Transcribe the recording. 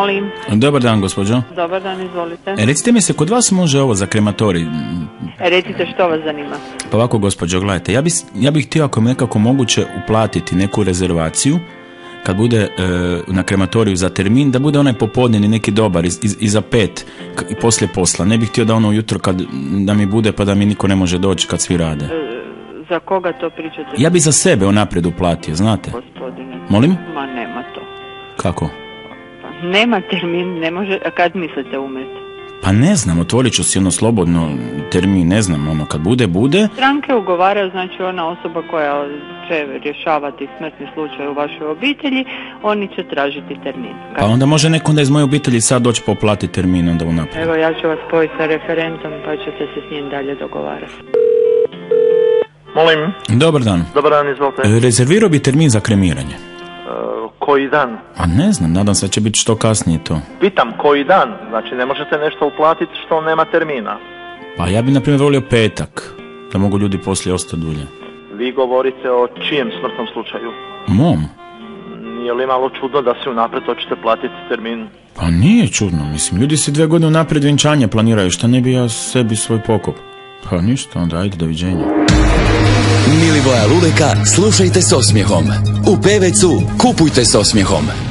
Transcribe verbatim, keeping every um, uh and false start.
Molim. Dobar dan, gospođo. Dobar dan, izvolite. E, recite mi se, kod vas može ovo za krematorij? E, recite što vas zanima. Pa ovako, gospođo, gledajte, ja, bi, ja bih htio ako mi nekako moguće uplatiti neku rezervaciju kad bude e, na krematoriju za termin, da bude onaj popodnevni neki dobar iz, iz, iza pet k- i poslije posla. Ne bih htio da ono ujutro kad, da mi bude pa da mi niko ne može doći kad svi rade. E, za koga to pričate? Ja bi za sebe unaprijed uplatio, znate. Gospodine. Molim? Ma nema to. Kako? Pa nema termin, ne može, a kad mislite umjeti? Pa ne znam, otvorit ću si ono slobodno termin, ne znam, ono kad bude, bude. Stranke ugovaraju, znači ona osoba koja će rješavati smrtni slučaj u vašoj obitelji, oni će tražiti termin. Kad... Pa onda može neko onda iz moje obitelji sad doći poplatiti termin onda unaprijed. Evo, ja ću vas spojiti sa referentom pa ćete se s njim dalje dogovarati. Molim. Dobar dan. Dobar dan, izvolite. E, rezervirao bi termin za kremiranje. E, koji dan? A ne znam, nadam se da će biti što kasnije to. Pitam, koji dan? Znači, ne možete nešto uplatiti što nema termina. Pa ja bi, na primjer, volio petak, da mogu ljudi poslije ostati dulje. Vi govorite o čijem smrtnom slučaju? Mom? Nije li malo čudno da se unaprijed hoćete platiti termin? Pa nije čudno, mislim, ljudi se dvije godine unaprijed vjenčanje planiraju, šta ne bi ja sebi svoj pokop? Pa ništa, onda ajde, doviđenja. Milivoja Luleka slušajte s osmijehom. U Pevecu kupujte s osmijehom.